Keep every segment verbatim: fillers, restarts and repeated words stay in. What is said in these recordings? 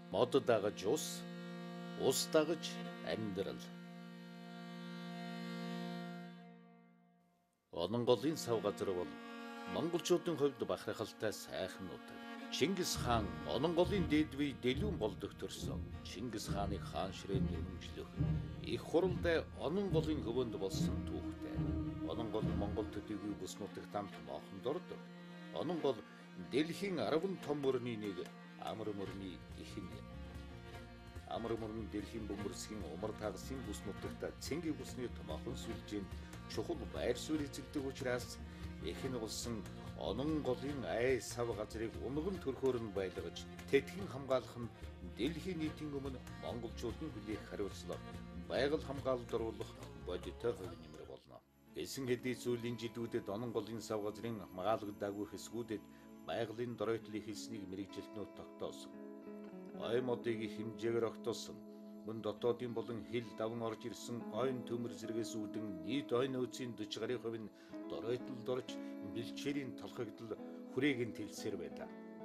Мод дагаж ус, ус дагаж амьдрал. Ононголын сав газар бол монголчуудын хувьд бахархалтай сайхан нутаг. Чингис хаан Ононголын дээд бие Дэлгүүн болдог төрсөн. Чингис хааны хаан ширээнд өргөмжлөх их хуралдай Ононголын хөвөнд болсон түүхтэй. Ононгол Монгол төдийгүй бүс нутагт хамт мохон дордог. Ононгол дэлхийн арван том мөрний нэг амар мөрний ихэнх. Амар мөрн дэлхийн бөмбөрсгийн умар тагасын бүс нутагта цэнгийн бүсний томоохон сүлжээнд чухал байр суурь эзэлдэг учраас ихэнх болсон Ононголын ай сав газрыг унган төрхөөр нь байлгаж тэтгэн хамгаалах нь дэлхийн нийтийн өмнө монголчуудын хүлээх хариуцлага байгаль хамгаалалд оруулах бодиттой хувь нэмэр болно. Эсэн хэдий сүүлийн жилүүдэд Ононголын сав газрын хамгаалагдаагүй хэсгүүдэд байгалийн доройтол ихэлснийг мэрэгжилтнүүд тогтоосон. Ой модыг хэмжээгээр огтоосон. Мөн дотоодын болон хил даван орж ирсэн ойн төмөр зэрэгээс үүдэн нийт ой нөөцийн forty гаруй хувь нь доройтолд орж бэлчээрийн толхогдол хүрээг нь тэлсээр байлаа.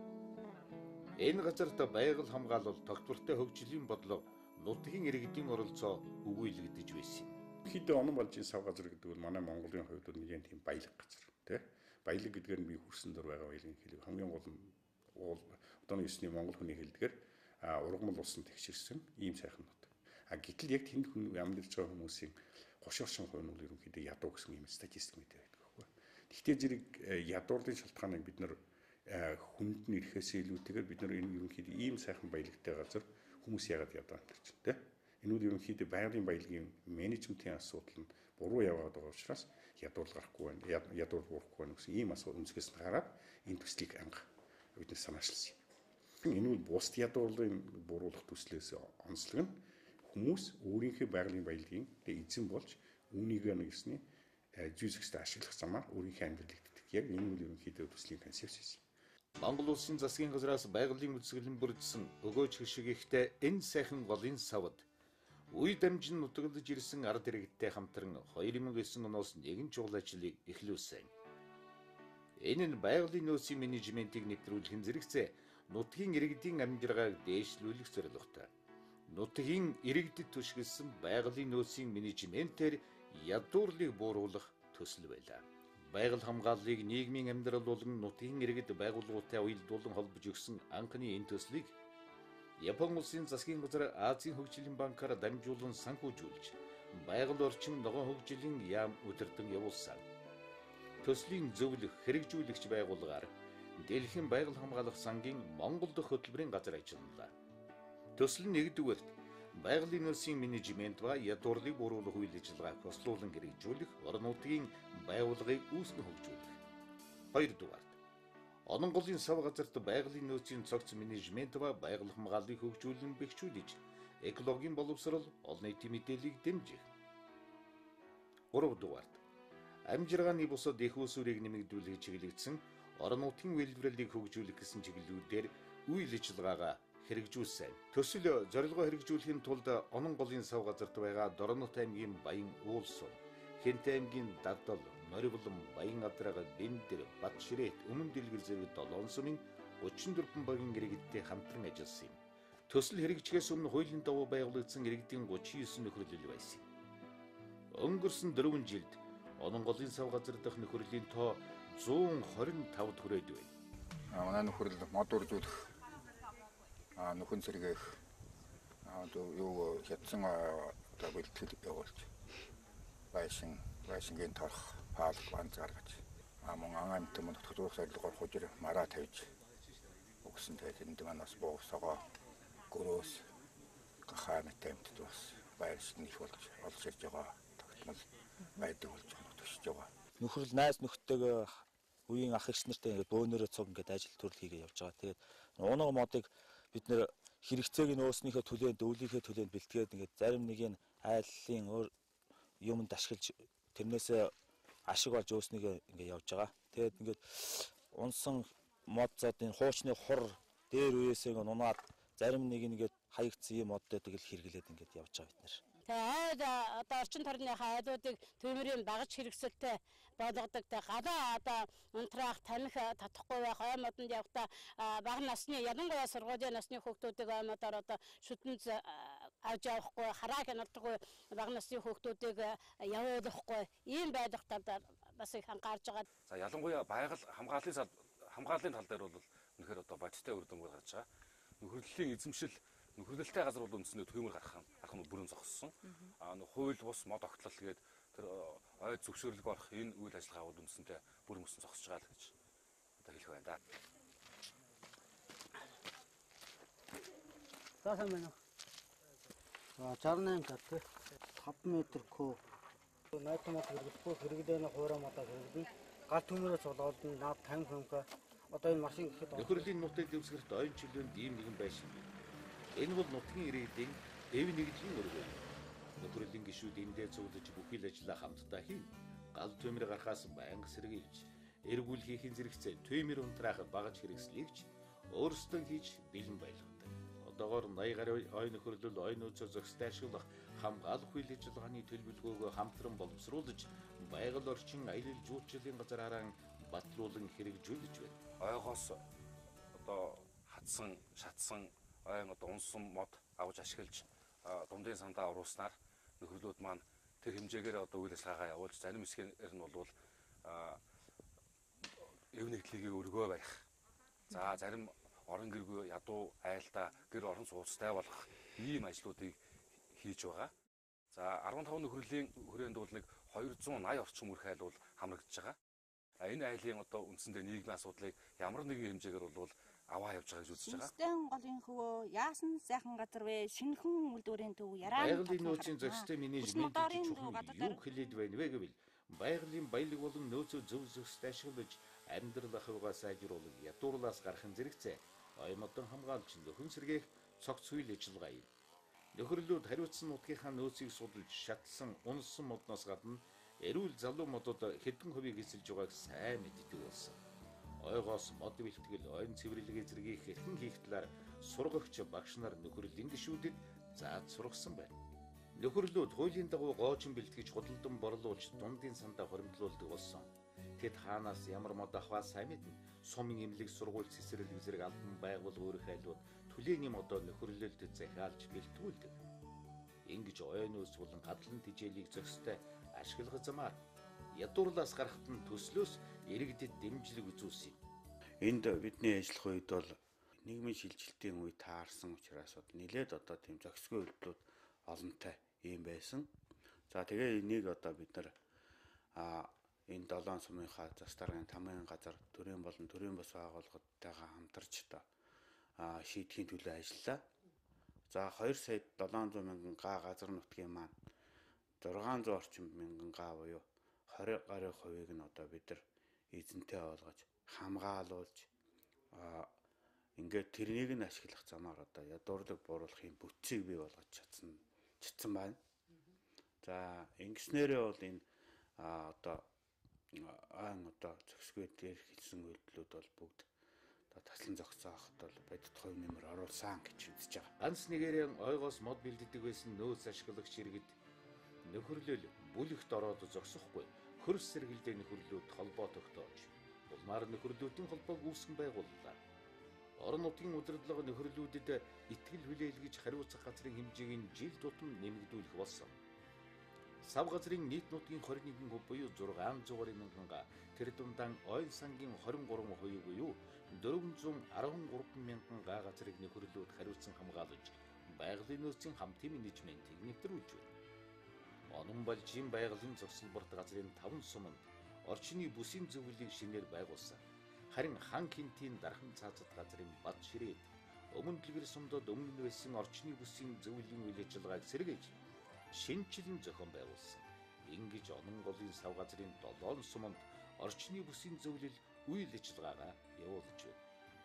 Энэ газарт байгаль хамгаалал тогтвортой хөгжлийн бодлого нутгийн иргэдийн оролцоо өгүүлэгдэж байсан юм. Хэд Ононголын сав газар гэдэг бол манай Монголын хувьд нэг тийм баялаг газар тий. Баялаг гэдгээр нь би хүрсэн дор байгаа баялагын хэлийг хамгийн гол нь одооны ёсны монгол хүний хэлдгээр ургамал усан тэгшэрсэн ийм сайхан нутаг. А гэтэл яг тэнд хүн амьдарч байгаа хүмүүсийн thirty орчим хувь нь бол ерөнхийдөө ядуу гэсэн ийм статистик мэдээ байдаг байхгүй. Гэхдээ зэрэг ядуурлын шалтгааныг бид нар хүнд нь ирэхээс илүүтэйгээр бид нар энэ ерөнхийдөө ийм сайхан баялагтай газар хүмүүс яагаад ядуу амьдарч байна те. Энэ үл ерөнхийдөө байгалийн баялагын менежментийн асуудал нь буруу яваад байгаа учраас ядуурл гарахгүй байна. Ядуурл буурахгүй байна гэсэн ийм асуудал өнцгөөс нь гараад энэ төслийг анх биднээс санаачлсан юм. Энэ үл бус ядуурлын буруулах төслөөс онцлог нь хүмүүс өөрийнхөө байгалийн баялагын эзэн болж үүнийг нэг гэсний зүйсгчтэй ашиглах замаар өөрийнхөө амьдралыг дэтгэх. Яг энэ үл ерөнхийдөө төслийн концепц байсан. Монгол улсын засгийн газраас байгалийн үзэсгэлэн бүрдсэн өгөөж хишиг ихтэй энэ сайхан голын савд үе дамжин нутаглаж ирсэн ард иргэдтэй хамтран two thousand nine оноос нэгэн чухал ажлыг эхлүүлсэн. Энэ нь байгалийн нөөцийн менежментийг нэвтрүүлэхин зэрэгцээ нутгийн иргэдийн амьдралыг дээшлүүлэх зорилготой. Нутгийн иргэдэд түшгэлсэн байгалийн нөөцийн менежментээр ядуурлыг бууруулах төсөл байлаа. Байгаль хамгааллыг нийгмийн амьдрал болон нутгийн иргэд байгууллагатай уялдуулан холбож өгсөн анхны энэ төслийг Япон улсын засгийн газар Азийн хөгжлийн банкаар дамжуулан санхүүжүүлж байгаль орчин ногоон хөгжлийн яам удирдан явуулсан. Төслийн зөвлөх хэрэгжүүлэгч байгууллагаар Дэлхийн байгаль хамгаалах сангийн Монгол дахь хөтөлбөрийн газар ажиллана. Төсөл нь нэгдүгээрт байгалийн нөөцийн менежмент ба ядуурлыг бууруулах үйл ажиллагааг хослуулан хэрэгжүүлэх, орон нутгийн байгууллагыг үүснэ хөгжүүлэх. Хоёрдугаарт Ононголын сав газарт байгалийн нөөцийн цогц менежмент ба байгаль хамгааллыг хөгжүүлэн бэхжүүлж, экологийн боловсрол, олон нийтийн мэдээллийг дэмжих. Гуравдугаарт амжиргааны бусад их усүрийг нэмэгдүүлэх чиглэгдсэн орон нутгийн үйлдвэрлэлийг хөгжүүлэх гэсэн чиглэлүүдээр үйл ажиллагаагаа хэрэгжүүлсэн. Төсөл зорилгоо хэрэгжүүлэхийн тулд Ононголын сав газарт байгаа Дорнот аймгийн Баян уулсуу, Хэнтэй аймгийн Дадал, Норволон, Баян Адрага, Бэндэр, Батширээт, Өмнө Дэлгэр зэрэг долоон сумын thirty-four багийн иргэдтэй хамтран ажилласан юм. Төсөл хэрэгжихээс өмнө хуулийн дагуу байгуулагдсан иргэдийн thirty-nine нөхөрлөл байсан. Өнгөрсөн four жилд Ононголын сав газар дахь нөхөрлийн тоо one twenty-five хүрээд байна. Манай нөхөрл мод үржүүлэх, нөхөн сэргээх, юу хятсан одоо бэлтгэл явуулж, байшин, байшингийн торох, паалх банз гаргаж, мөн ан амьтан мөн төтгөх зорилгоор хужир мараа тавьж өгсөн. Тэгээд энд манаас буу согоо, гөрөөс, гахаантай амьтад бас байшин их болж олж ирж байгаа тогтмол байдаг болж байгаа төсөж байгаа. Нөхөрл найз нөхдөйгөө үеийн ах эгч нартай ингээд бөөнөрөө цуг ингээд ажил төрөл хийгээ явж байгаа. Тэгээд унаа модыг бид нэр хэрэгцээг нь өөснийхөө төлөөнд, өвлийнхээ төлөөнд бэлтгээд ингээд зарим нэг нь айллын өөр юмд ашиглаж тэрнээсээ ашиг олж өөснийгөө ингээд явж байгаа. Тэгээд ингээд унсан мод зод энэ хуучны хур дээр үеэсээ ингээд унаад зарим нэг ингээд хаягдсан юм модтой тэгэл хэрэглээд ингээд явж байгаа бид нэр. Тэгээд одоо орчин тойрны хайлуудыг төмөрийн багаж хэрэгсэлтэй болгодог. Гадаа одоо унтраах, таних татахгүй байх ой модонд явахдаа бага насны ялангуяа сургуулийн насны хүүхдүүдийг ой модоор одоо шүтэнц авч явахгүй, хараа хяналтгүй бага насны хүүхдүүдийг явуулахгүй ийм байх талаар бас их анхаарж байгаа. За ялангуяа байгаль хамгааллын сал хамгааллын тал дээр бол үнэхээр одоо бодиттой үр дүн гаргаж байгаа. Нөхөрлөлийн эзэмшил нөхөрлөлтэй газар бол үндсэндээ төмөр гарах гарах нь бүрэн зогссон. Аа нөх хууль бус мод огтлол гээд тэр ойд зөвшөөрлөг орох энэ үйл ажиллагаа бол үндсэндээ бүрэн мөсөн зогсож байгаа л гэж одоо хэлэх байна да. Заасан байна уу? За шестьдесят восемь цат five метр куб. Найтмод хэрэглэхгүй хэрэглээний хуурай модоо хэрэглэн гал төмөрөөс болоод наад fifty функа одоо энэ машин гэхэд Нөхөрлийн нутаг дэвсгэрт ойн чөлөөнд ийм нэгэн байшин бий. Энэ бол нутгийн ирээдийн дэв нэгдлийн өргөө. Нөхөрлийн гишүүд эндээ цуглаж бүхий л ажиллаа хамтдаа хийн. Гал төмөр гарахаас байнга сэргийлж, эргүүл хийхин зэрэгцээ төмөр унтраах багаж хэрэгслийгч өөрсдөө хийж бэлэн байлгадаг. Одоогоор eighty гаруй ой нөхөрлөл ой нөөцөө зохистой ашиглах хамгаалах үйл ажиллагааны төлөвлөгөөгөө хамтран боловсруулж, байгаль орчин аялал жуулчлалын газраараа батлуулан хэрэгжүүлж байна. Ойгоос одоо хатсан, шатсан ойн одоо унсан мод авч ашиглаж дундын сандаа оруулснаар нөхөрлүүд маань тэр хэмжээгээр одоо үйл ажиллагаагаа явуулж зарим хэсгээр нь бол эв нэгдлийг өргөө барих. За зарим орон гэргүй ядуу айлдаа гэр орон сууцтай болгох ийм ажлуудыг хийж байгаа. За fifteen нөхрөлийн хүрээнд бол нэг two hundred eighty орчим үрх айл бол хамрагдж байгаа. Энэ айлын одоо үндсэндээ нийгмийн асуудлыг ямар нэгэн хэмжээгээр бол аваа явж байгаа гэж үзэж байгаа. Стэн голын хөвөө яасан сайхан газар вэ? Шинхэн үйлдвэрийн төв яраа. Байгалийн нөөцийн зохистой менежментийн чухал юу хэлээд байна вэ гэвэл байгалийн баялаг болон нөөцөө зөв зөвхөстэй ашиглаж амьдрал ахуйгаа сайжруулах ядуурлаас гарахын зэрэгцээ ой модон хамгаалж нөхөн сэргээх цогц үйл ажиллагаа юм. Нөхөрлүүд хариуцсан нутгийнхаа нөөцийг судалж шатлсан унсан модноос гадна эрүүл залуу модод хэдэн хувийг эзэлж байгааг сайн мэддэг болсон. Ойгоос мод бэлтгэл, ойн цэвэрлэгээ зэргийг хэрхэн хийх талаар сургагч багш нар нөхөрлөлийн гишүүдэд зааж сургасан байна. Нөхөрлүүд хуулийн дагуу гоожин бэлтгэж худалдан борлуулж дундын сандаа хоримтлуулдаг болсон. Тэд хаанаас ямар мод авахаа сайн мэднэ. Сумын эмнэлэг сургууль цэцэрлэг зэрэг албан байгууллага өөрөх айлууд түлээний модоо нөхөрлөлд захиалж бэлтгүүлдэг. Ингэж ойн ус болон гадлан тижээлийг зохистой ашиглах замаар ядуурлаас гарахт нь төслөөс иргэдэд дэмжлэг үзүүлсэн юм. Энд бидний ажиллах үед бол нийгмийн шилжилтийн үе таарсан учраас нэлээд одоо тийм зохисгүй үйлдэлүүд олонтой юм байсан. За тэгээ энийг одоо бид нар а энэ долоон сумынхаа застаргын тамгын газар төрийн болон төрийн бус байгууллагатайгаа хамтарч одоо а шийдэхийн төлөө ажиллаа. За two сая seven hundred мянган га газар нутгийн маань six hundred орчим мянган га буюу twenty гаруй хувийг нь одоо бид нар эзэнтэй болгож хамгаалуулж а ингээд тэрнийг нь ашиглах замаар одоо ядуурлаг бууруулахын бүтцийг бий болгож чадсан чадсан байна. За ингэснээрээ бол энэ а одоо аан одоо зохисгүй дээр хэлсэн үйлдэлүүд бол бүгд одоо таслан зогсооход бол бодит хувь нэмэр оруулсан гэж үзэж байгаа. Ганц нэгээрээ ойгоос мод бэлддэг байсан нөөц ашиглагч иргэд нөхөрлөл бүлэгт ороод зогсохгүй хөрс сэргэлдээ нөхөрлөлд холбоо тогтоож улмаар нөхөрлөлтийн холбоог үүсгэн байгууллаа. Орон нутгийн удирдлага нөхөрлөлүүдэд итгэл хүлээлгэж хариуцах газрын хэмжээг нь жил тутам нэмэгдүүлэх болсон. Сав газрын нийт нутгийн twenty-one хувь буюу six hundred мянган га тэр дундаа ойн сангийн twenty-three хувь буюу four hundred thirteen мянган га газрыг нөхөрлөлд хариуцсан хамгаалж байгалийн нөөцийн хамтын менежментийг нэвтрүүлж байна. Онон балжийн байгалийн зогсолборт газрын five суманд орчны бүсийн зөвлөлийг шинээр байгуулсан. Харин хан кинтийн дархан цаазат газрын бад ширээд өмнө дэлгэр сумдод өмнө байсан орчны бүсийн зөвлөлийн үйл ажиллагааг сэргээж шинжилэн зохион байгуулсан. Ингэж онон голын сав газрын seven суманд орчны бүсийн зөвлөл үйл ажиллагаагаа явуулж байна.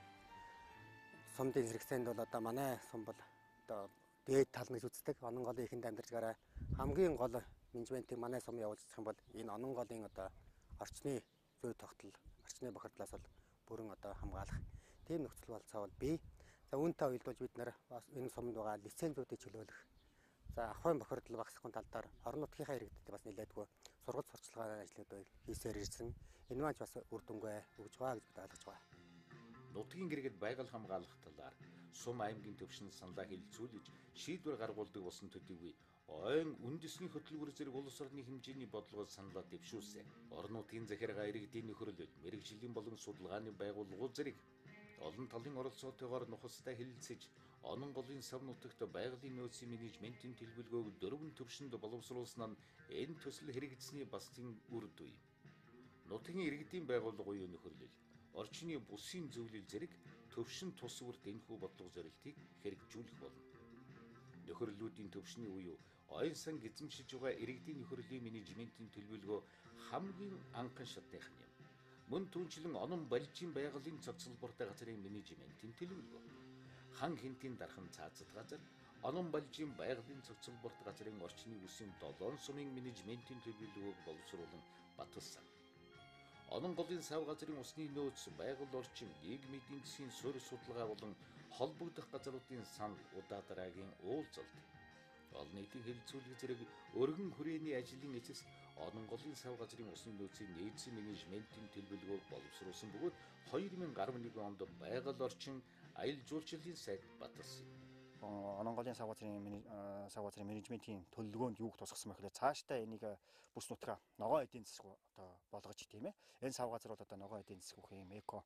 Сумдын зэрэгцээнд бол одоо манай сум бол одоо дээд тал гэж үздэг. Онон голын ихэнд амьдарч гараа хамгийн гол менежментийг манай сум явуулчих юм бол энэ онон голын одоо орчны зүй тогтол, орчны бохирдлоос бол бүрэн одоо хамгаалах тийм нөхцөл болцоо бол бий. За үүнтэй уялдуулж бид нэр бас энэ сумд байгаа лицензүүдийг чөлөөлөх. За ахуйн бохирдол багасгахын талаар орон нутгийнхаа иргэдэд бас нэлээдгүй сургалт сурталчилгааны ажлуудыг хийсээр ирсэн. Энэ маань ч бас үр дүнгээ өгж байгаа гэж бид ойлгож байгаа. Нутгийн иргэд байгаль хамгаалах талаар сум аймгийн төвшин саналаа хэлэлцүүлж шийдвэр гаргуулдаг болсон төдийгүй ойн үндэсний хөтөлбөр зэрэг улс орны хэмжээний бодлогоо саналаа дэвшүүлсэн. Орон нутгийн захиргаа иргэдийн нөхөрлөл, мэрэгжлийн болон судалгааны байгууллагууд зэрэг олон талын оролцоотойгоор нухацтай хэлэлцэж онон голын сав нутагт байгалийн нөөцийн менежментийн төлөвлөгөөг дөрвөн төвшөнд боловсруулсан нь энэ төсөл хэрэгжсэний бастын үр дүн. Нутгийн иргэдийн байгууллага буюу нөхөрлөл, орчны бүсийн зөвлөл зэрэг төвшин тус бүрт энэхүү бодлого зорилтыг хэрэгжүүлэх болно. Нөхөрлөлүүдийн төвшний буюу ойн сан эзэмшиж байгаа иргэдийн нөхөрлөлийн менежментийн төлөвлөгөө хамгийн анхан шатных юм. Мөн түнчлэн онон балжийн байгалийн цогцлбортой газрын менежментийн төлөвлөгөө. Хан хинтийн дархан цаазад газар, онон балжийн байгалийн цогцлборт газрын орчны бүсийн долоон сумын менежментийн төлөвлөгөөг боловсруулан баталсан. Онон голын сав газрын усны нөөц, байгаль орчин, нийгмийн эдийн засгийн суурь судалгаа болон холбогдох газруудын санал, удаа дараагийн уулзалт, олон нийтийн хэлэлцүүлэг зэрэг өргөн хүрээний ажлын эцэс онон голын сав газрын усны нөөцийн нийцсэн менежментийн төлөвлөгөөг боловсруулсан бөгөөд хоёр мянга арван нэг онд байгаль орчин аялал жуулчлалын сайд баталсан. Онон голын сав газрын сав газрын менежментийн төлөвлөгөөнд юуг тусгасан бэ гэхээр цаашдаа энийг бүс нутгаа ногоо эдийн засаг одоо болгож тийм ээ. Энэ сав газар бол одоо ногоо эдийн засаг юм эко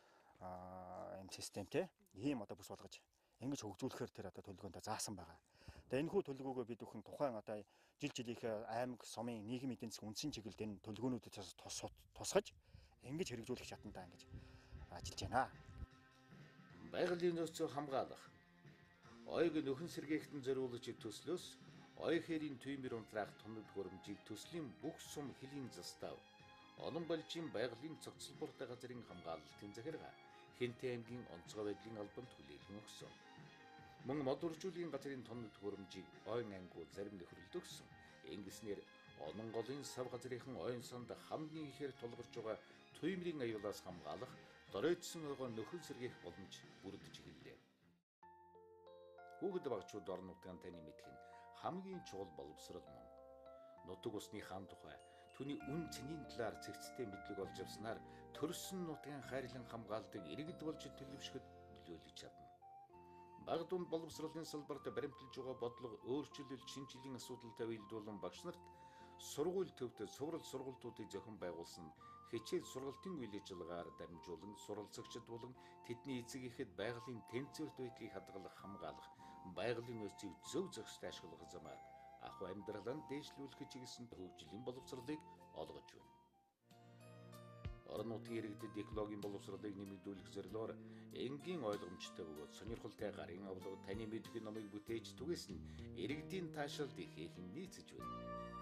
эм системтэй ийм одоо бүс болгож ингэж хөгжүүлэхээр тэр одоо төлөвлөгөөнд заасан байгаа. Тэгээ энэ хүү төлөвлөгөөгөө бид бүхэн тухайн одоо жил жилийнхээ аймаг, сумын нийгмийн эдийн засгийн үндсэн чиглэлд энэ төлөвлөгөөнүүдэд тусгаж ингэж хэрэгжүүлэх шатандаа ингэж ажиллаж байна. Байгалийн нөөцөө хамгаалах, ойг нөхөн сэргээхтэн зориулж төслөөс ой хэрийн түймэр унтраах тоног хөрөмжийг төслийн бүх сум хөлийн застав. Онон балжийн байгалийн цогцлбортой газрын хамгаалалтын захиргаа Хинтээ аймгийн онцгой байдлын албанд хүлээлгэн өгсөн. Мөн модуржуулын газрын тоног хөрөмжийг ойн ангуу зарим нөхрөлд өгсөн. Ингэснээр онон голын сав газрынхан ойн санд хамгийн ихээр тулгарч байгаа түймрийн аюулаас хамгаалах доройтсон ойгоо нөхөн сэргээх боломж бүрдэж эхэллээ. Хүүхэд багчууд орон нутгийн таны мэдэх нь хамгийн чухал боловсрол мөн. Нутаг усны хаан тухай түүний үн цэнийн талаар цэгцтэй мэдлэг олж авснаар төрсөн нутгийн хайрлан хамгаалдаг иргэд болж төлөвшөхөд нөлөөлж чадна. Бага дунд боловсролын салбарт баримталж байгаа бодлого өөрчлөл, шинжилгээний асуудалтай уялдуулан багш нарт сургууль төвд цуврал сургалтуудыг зохион байгуулсан хичээл сургалтын үйл ажиллагаар дамжуулан суралцагчид болон тэдний эцэг эхэд байгалийн тэнцвэрт байдлыг хадгалах, хамгаалах, байгалийн нөөцийг зөв зохистой ашиглах замаар ахуй амьдралаа дээшлүүлэх чиглэсэн хөгжлийн боловсролыг олгож байна. Орон нутгийн иргэдэд экологийн боловсролыг нэмэгдүүлэх зорилгоор энгийн ойлгомжтой бөгөөд сонирхолтой гарын авлага таны мэдхийн номыг бүтээж түгээс нь иргэдийн таашаалд ихээхэн нийцэж байна.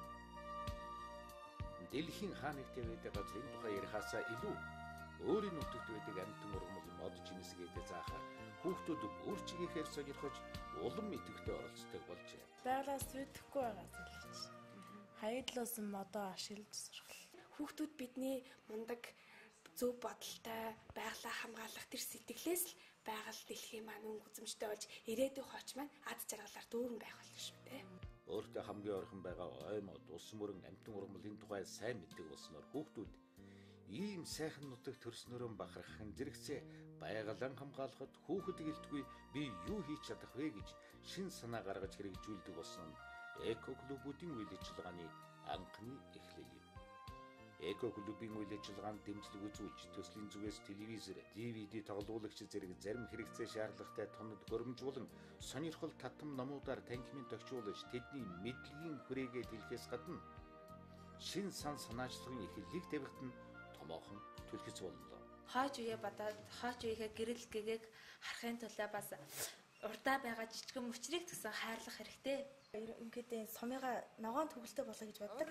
Дэлхийн хаанигтай байдаг газрын тухай ярихаасаа илүү өөрийн нутагт байдаг амьтан ургамал мод жинсгээд заахаар хүүхдүүд өөрчигийнхээ сонирхож улам идэвхтэй оролцдог болжээ. Байгалаас зүйдэхгүй байгаа зүйлч. Хаядлуулсан модоо ашиглаж сургал. Хүүхдүүд бидний мундаг зөв бодолтой байгалаа хамгаалах тэр сэтгэлээс л байгаль дэлхийн маань өнгө үзэмжтэй болж ирээдүйн хойч маань ад жаргалаар дүүрэн байх болно шүү дээ. Өөртөө хамгийн ойрхон байгаа ой мод, ус мөрөн, амьтан ургамлын тухай сайн мэддэг болсноор хүүхдүүд ийм сайхан нутагт төрснөрөө бахархан зэрэгцээ байгалаа хамгаалахад хүүхэд гэлтгүй би юу хийж чадах вэ гэж шин санаа гаргаж хэрэгжүүлдэг болсон нь эко клубүүдийн үйл ажиллагааны анхны эхлэл юм. Эко клубын үйл ажиллагаанд дэмжлэг үзүүлж төслийн зүгээс телевизээр, ди ви ди тоглуулагч зэрэг зарим хэрэгцээ шаардлагатай тоног хөрөмжүүлэн сонирхол татам номуудаар танхимын тохижуулж тэдний мэдлэгийн хүрээгээ дэлгэхээс гадна шин сан санаачлагын эхлэлийг тавихад нь томоохон түлхэц боллоо. Хойч үе бодоод хойч үеийнхээ гэрэл гэгээг харахын тулд бас урдаа байгаа жижигэн мөчрийг төсөн хайрлах хэрэгтэй. Ингээд сумыгаа ногоон төгөлтэй болгоё гэж боддог.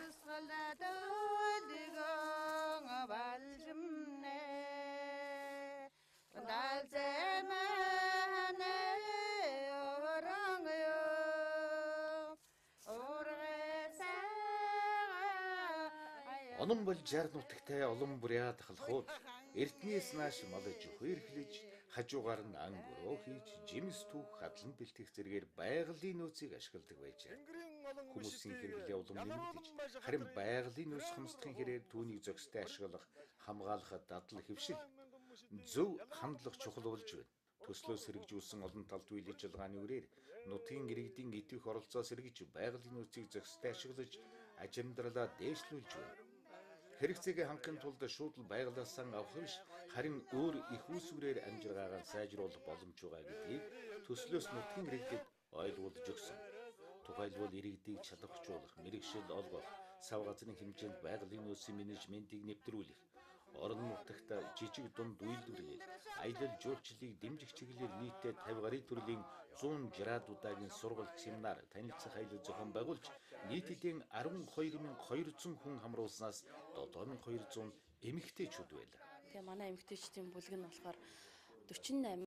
Онон бол жар нутагтай олон бүрээ дахлахууд эртнээс нааш малж үхэр эхлэж Хажуугаар нь ан өрөө хийж, жимс түүх хадлан бэлтгэх зэргээр байгалийн нөөцийг ашигладаг байжээ. Хүмүүсийн хэрэглээ улам нэмэгдэж, харин байгалийн нөөц хомсдохын хэрээр түүнийг зохистой ашиглах, хамгаалахад дадал хэвшил, зөв хандлах чухал болж байна. Төслөөс хэрэгжүүлсэн олон талт үйл ажиллагааны үрээр нутгийн иргэдийн идэвх оролцоо сэргийж байгалийн нөөцийг зохистой ашиглаж, аж амьдралаа дээшлүүлж байна. Хэрэгцээгээ хангахын тулд шууд л байгалиасаа авах биш, харин өөр их усүрээр амжиргаагаа сайжруулах боломж байгаа гэдгийг төслөөс нутгийн иргэдэд ойлгуулж өгсөн. Тухайлбал иргэдийг чадварчуулах, мэрэгшил олгох, сав газрын хэмжээнд байгалийн нөөцийн менежментийг нэвтрүүлэх, орон нутагт жижиг дунд үйлдвэрлэл, аялал жуулчлалыг дэмжих чиглэлээр нийтдээ тавь гаруй төрлийн зуун жираад удаагийн сургалт, семинар, танилцах аялал зохион байгуулж, нийтдээ арван хоёр мянга хоёр зуун хүн хамруулснаас долоо мянга хоёр зуун эмэгтэйчүүд байлаа. Тэгээ манай эмэгтэйчдийн бүлэг нь болохоор дөрвөн восемь